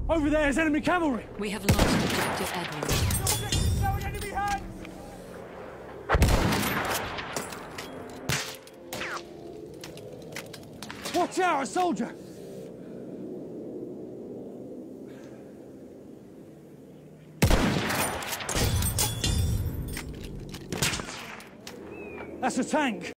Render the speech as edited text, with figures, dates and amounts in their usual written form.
Over there is enemy cavalry! We have lost objective Edward. Showing enemy hands! Watch out, a soldier! That's a tank!